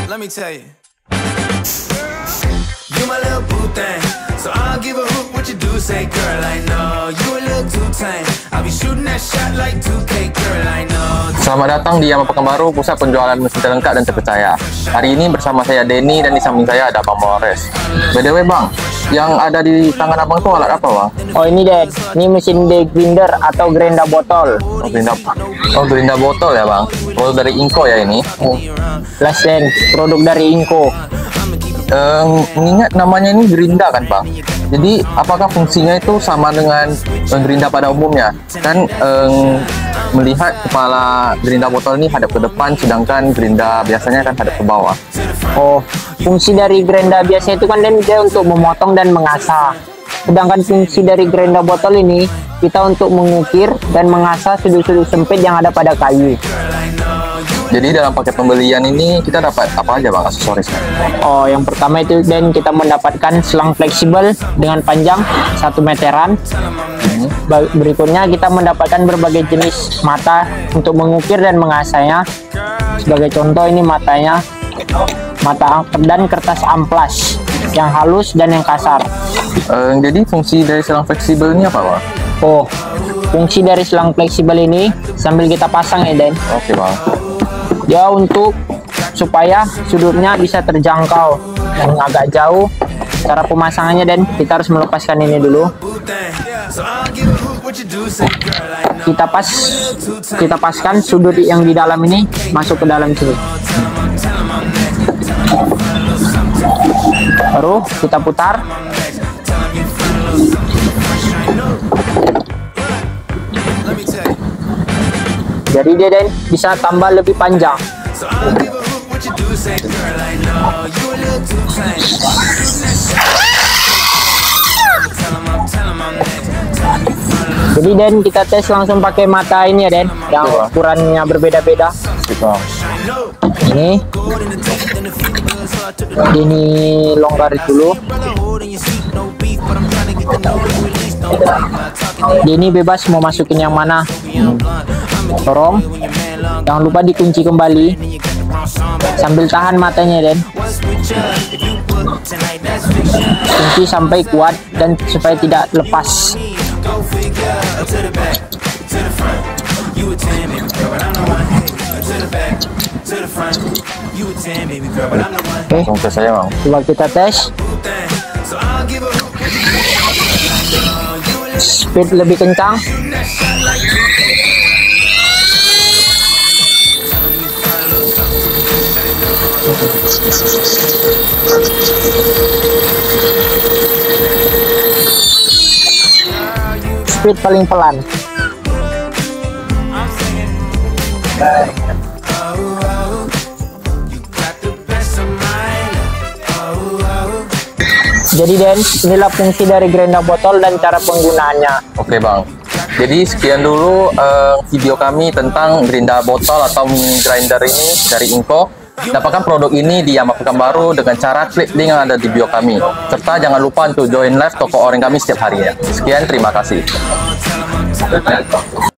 Let me tell you. You my little boo thing, so I'll give a hoot what you do say, girl. I know you a little too tame. I'll be shooting that shot like 2K, girl. I know. Selamat datang di Yamaha Pekanbaru, pusat penjualan mesin terlengkap dan terpercaya. Hari ini bersama saya Denny dan di samping saya ada Bang Mores. By the way Bang, yang ada di tangan abang tuh alat apa Bang? Oh ini deh, ini mesin grinder atau gerinda botol. Gerinda botol ya Bang. Produk dari Inco ya ini. Lasen, produk dari Inco. Mengingat namanya ini gerinda kan Bang. Jadi apakah fungsinya itu sama dengan gerinda pada umumnya? Kan melihat kepala gerinda botol ini hadap ke depan, sedangkan gerinda biasanya kan hadap ke bawah. Oh, fungsi dari gerinda biasa itu kan dia untuk memotong dan mengasah. Sedangkan fungsi dari gerinda botol ini kita untuk mengukir dan mengasah sudut-sudut sempit yang ada pada kayu. Jadi dalam paket pembelian ini kita dapat apa aja Bang aksesorisnya? Oh, yang pertama itu kita mendapatkan selang fleksibel dengan panjang 1 meteran. Berikutnya kita mendapatkan berbagai jenis mata untuk mengukir dan mengasahnya. Sebagai contoh ini matanya, mata dan kertas amplas yang halus dan yang kasar. Jadi fungsi dari selang fleksibel ini apa Bang? Oh, fungsi dari selang fleksibel ini sambil kita pasang ya Den. Oke Bang. Ya untuk supaya sudutnya bisa terjangkau dan agak jauh. Cara pemasangannya dan kita harus melepaskan ini dulu. Kita paskan sudut yang di dalam ini masuk ke dalam sini. Baru kita putar. Jadi dia Dan bisa tambah lebih panjang. Jadi Dan kita tes langsung pakai mata ini ya Den, yang ukurannya berbeda-beda. Ini longgar dulu. Ini bebas mau masukin yang mana. Tolong jangan lupa dikunci kembali sambil tahan matanya Den. Kunci sampai kuat dan supaya tidak lepas. Oke, saya Bang. Coba kita tes. Speed lebih kencang. Speed paling pelan. Jadi Den, inilah fungsi dari gerinda botol dan cara penggunaannya. Oke Bang. Jadi sekian dulu video kami tentang gerinda botol atau grinder ini dari Inco. Dapatkan produk ini di Yamaha Pekanbaru dengan cara klik link yang ada di bio kami. Serta jangan lupa untuk join live toko oranye kami setiap harinya. Sekian, terima kasih.